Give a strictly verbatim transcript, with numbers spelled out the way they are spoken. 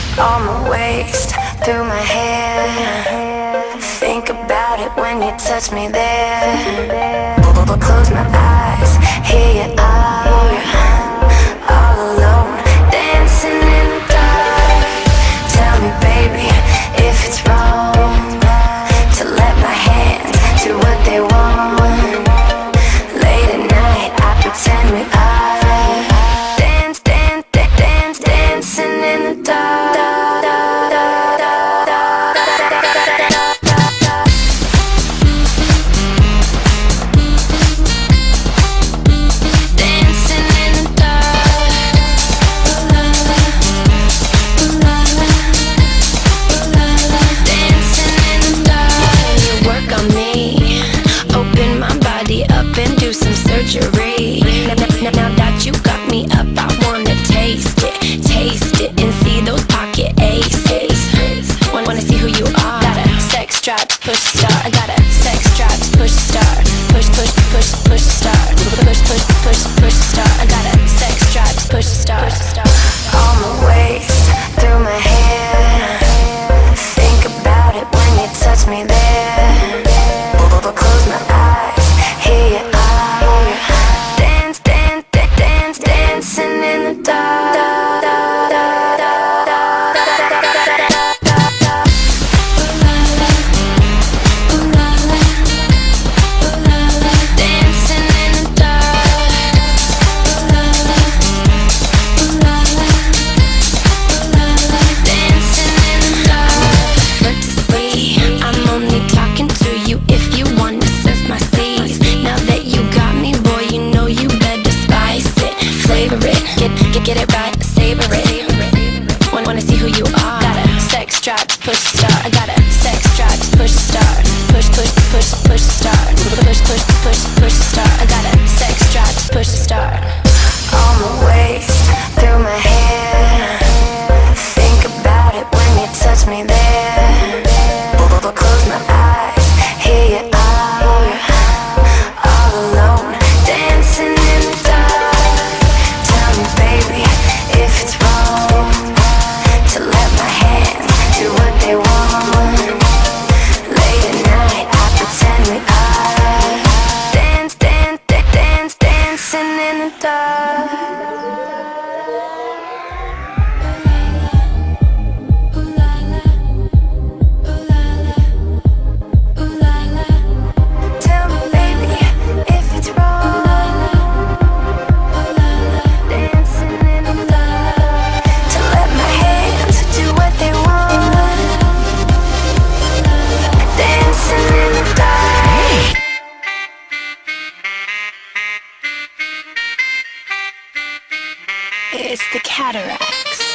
on my waist, through my hair. Think about it when you touch me there. Close my eyes, here you are, all alone, dancing in the dark. Tell me, baby, if it's wrong to let my hands do what they want. Late at night, I pretend we are dance, dance, dance, dance, dancing in the dark. Now, now that you got me up, I wanna taste it, taste it, and see those pocket aces. Wanna, wanna see who you are. Got a sex drive, push start. I got a sex drive, push start. Push, push, push, push start. Push, push, push, push start. I got a sex drive, push start. On my waist, through my hair. Think about it when you touch me there. Close my eyes, here you are. Dancing in the dark. Dancing in the dark. But to see, I'm only talking to you if you wanna surf my seas. Now that you got me, boy, you know you better spice it. Flavor it, get, get, get it right, savor it. Wanna, wanna see who you are. Got a sex drive, push start. I got a sex drive, push start. Push, push, push, push start. Push, push, push, push start. I got a sex drive, push start. On my waist, through my hair. Think about it when you touch me there. Close my eyes, here you are, all alone, dancing in the dark. Tell me, baby, if it's wrong to let my hands do what they want. Late at night, I pretend we are dance, dance, dance, dance, dancing in the dark. It's the Cataracts.